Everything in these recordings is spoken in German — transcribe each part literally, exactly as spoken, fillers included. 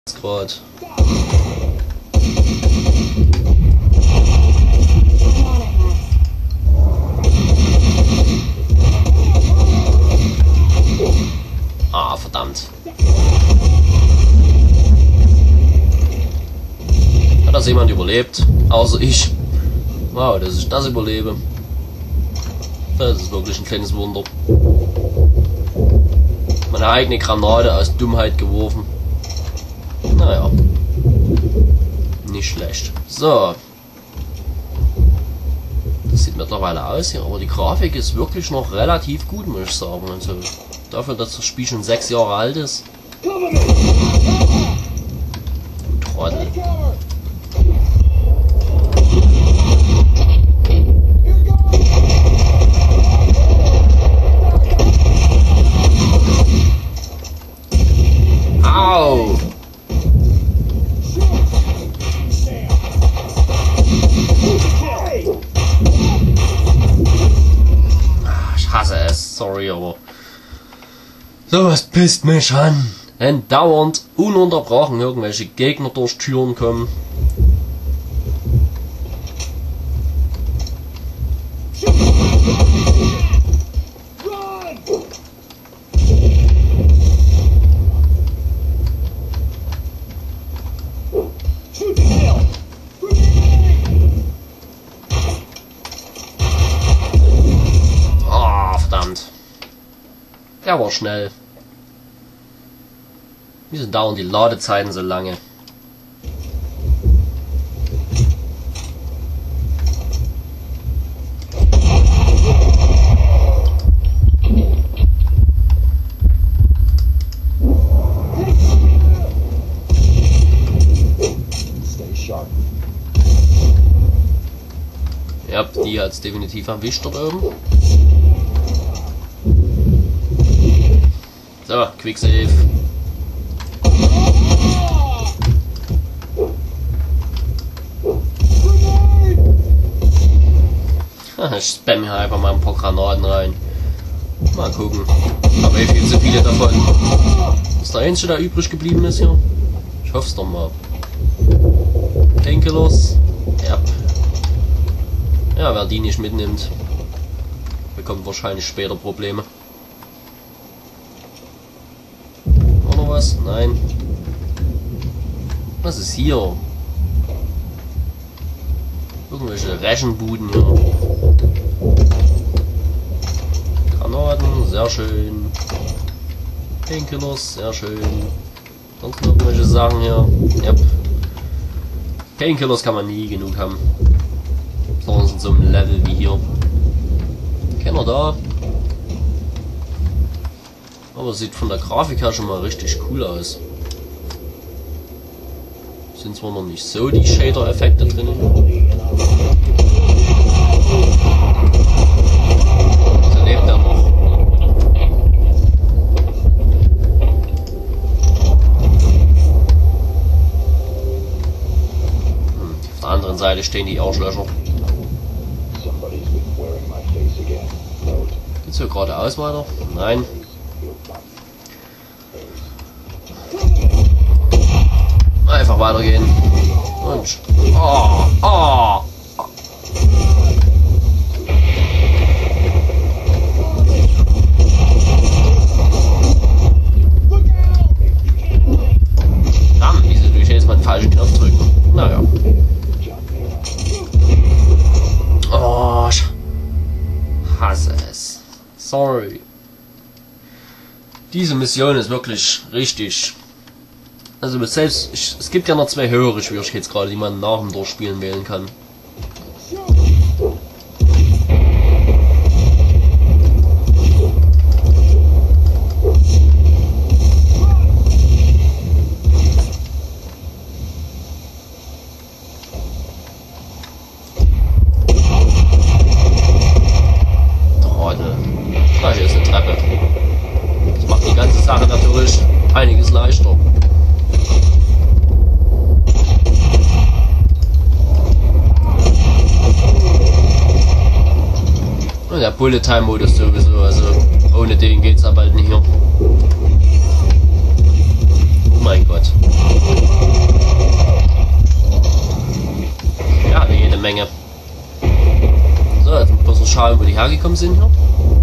gerade. Ah, verdammt. Hat das jemand überlebt? Außer ich. Wow, dass ich das überlebe. Das ist wirklich ein kleines Wunder. Meine eigene Granate aus Dummheit geworfen. Naja. Nicht schlecht. So. Das sieht mittlerweile aus hier, aber die Grafik ist wirklich noch relativ gut, muss ich sagen. Also dafür, dass das Spiel schon sechs Jahre alt ist. Trottel. Au! Ich hasse es, sorry, aber sowas pisst mich an. Wenn dauernd ununterbrochen irgendwelche Gegner durch Türen kommen. Der war schnell. Wieso dauern die Ladezeiten so lange? Ja, die hat's definitiv erwischt dort oben. So, Quick Save. Ich spam hier einfach mal ein paar Granaten rein. Mal gucken. Aber eh viel zu viele davon. Ist der einzige, der übrig geblieben ist hier? Ich hoffe es doch mal. Painkillers. Ja. Ja, wer die nicht mitnimmt, bekommt wahrscheinlich später Probleme. Was? Nein. Was ist hier? Irgendwelche Rechenbuden hier. Granaten, sehr schön. Painkillers, sehr schön. Sonst noch irgendwelche Sachen hier. Yep. Painkillers kann man nie genug haben. Besonders in so einem Level wie hier. Keiner da. Aber sieht von der Grafik her schon mal richtig cool aus. Sind zwar noch nicht so die Shader-Effekte drin. So lebt er noch. Hm, auf der anderen Seite stehen die Arschlöcher. Geht's hier geradeaus weiter? Nein. Einfach weitergehen. Und. Oh, oh. Verdammt, wieso tue ich jetzt mal den falschen Knopf drücken? Naja. Oh, ich hasse es. Sorry. Diese Mission ist wirklich richtig. Also selbst, ich, es gibt ja noch zwei höhere Schwierigkeitsgrade, die man nach dem Durchspielen wählen kann. Trottel. Ah, hier ist eine Treppe. Das macht die ganze Sache natürlich einiges leichter. Der Bullet-Time-Modus sowieso, also ohne den geht's aber halt nicht hier. Oh mein Gott. schauen, wo die hergekommen sind hier.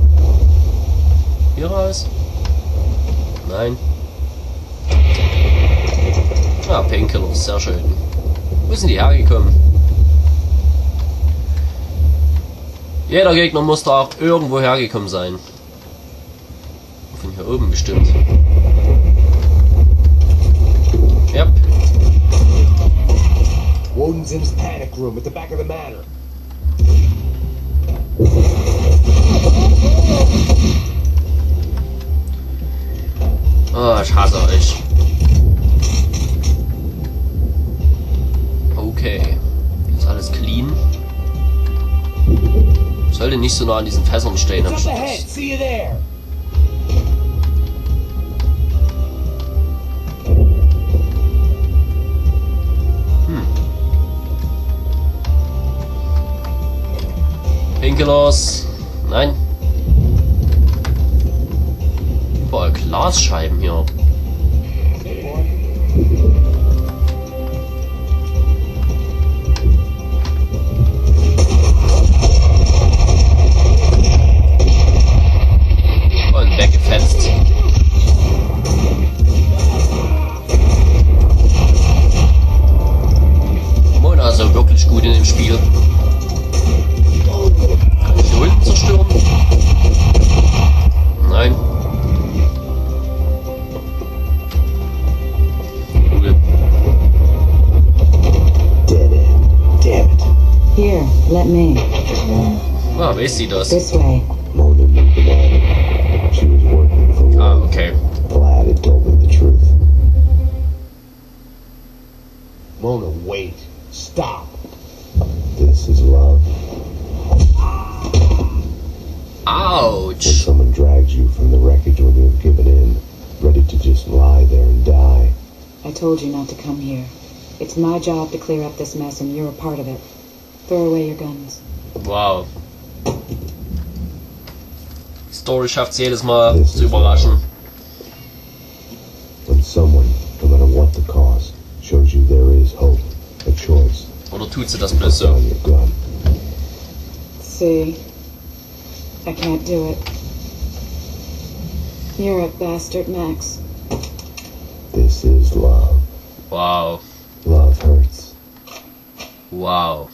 Hier raus? Nein. Ah, Painkiller, sehr schön. Wo sind die hergekommen? Jeder Gegner muss da auch irgendwo hergekommen sein. Von hier oben bestimmt. Yep. Woden's panic room at the back of the manor. Oh, ich hasse euch. Okay. Ist alles clean. Ich sollte nicht so nah an diesen Fässern stehen. It's up ahead. See you there. Hm. Painkillers. Nein. Überall Glasscheiben hier. Und weggefetzt. Mona ist also wirklich gut in dem Spiel. Kann ich die Ulten zerstören? Nein. Cool. Here, let me. Ah, weiß sie das? This way. Mona knew the man. She was working for Ah, Wade. okay. Glad it told me the truth. Mona, wait. Stop. This is love. When Ouch. someone drags you from the wreckage when you have given in, ready to just lie there and die. I told you not to come here. It's my job to clear up this mess, and you're a part of it. Throw away your guns. Wow. Die Story schafft es jedes Mal zu überraschen. When someone, no matter what the cost, shows you there is hope, a choice, Oder tut sie das put bloß so? down your gun. See? I can't do it. You're a bastard, Max. This is love. Wow. Love hurts. Wow.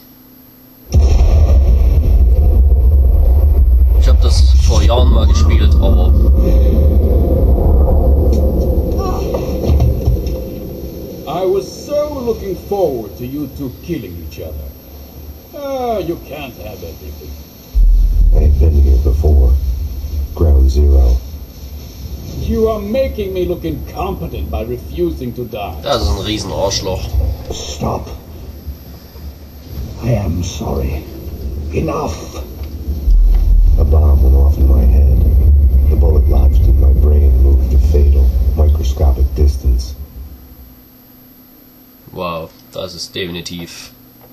Ich habe das vor Jahren mal gespielt, aber I was so looking forward to you two killing each other. Ah, you can't have everything. I've been here before. Ground Zero. You are making me look incompetent by refusing to die. das ist ein riesen Arschloch. Stop. I am sorry. Enough. A bomb went off in my head. The bullet lodged in my brain, moved to fatal, microscopic distance. Wow, das ist definitiv.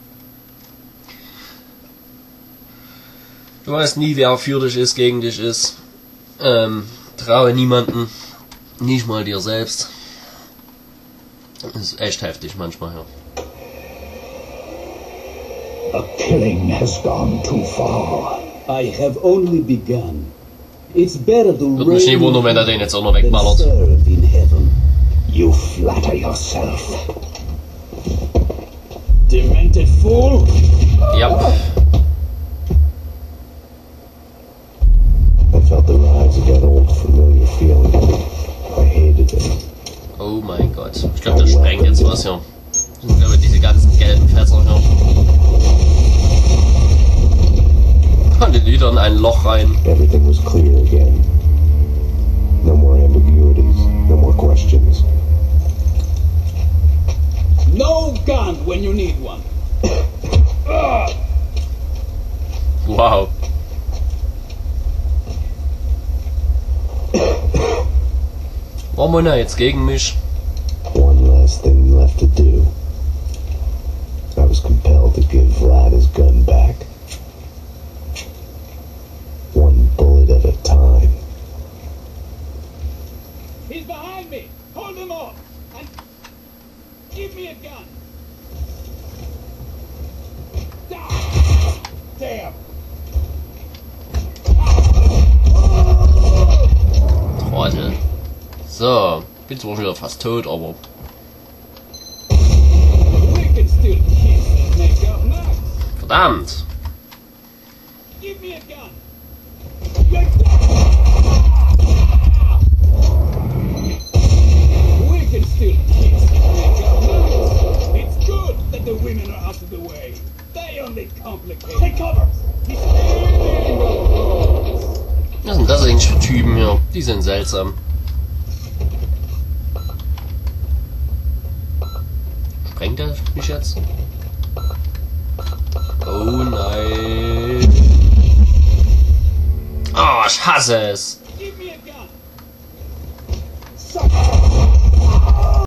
Du weißt nie, wer für dich ist, gegen dich ist. Ähm, traue niemanden, nicht mal dir selbst. Das ist echt heftig manchmal, ja. The killing has gone too far. I have only begun. It's better to Würde mich nicht wundern, wenn er den jetzt auch noch wegballert. serve in heaven. You flatter yourself. Demented fool! Ja, I felt the rise of that old familiar feeling. I hated it. oh mein Gott. Ich glaube, das sprengt jetzt was hier. Das sind, glaube ich, diese ganzen gelben Fässer hier. Und die wieder in ein Loch rein. Everything was clear again. No more ambiguities, no more questions. No gun when you need one. Wow. War Mona jetzt gegen mich? One last thing left to do. I was compelled to give Vlad his gun back. One bullet at a time. He's behind me! Hold him off! And give me a gun! Ah! Damn! Trottel. So, bin zwar schon wieder fast tot, aber... Verdammt! Was sind das eigentlich für Typen hier? Die sind seltsam. Sprengt er mich jetzt? Oh nein. Oh, ich hasse es.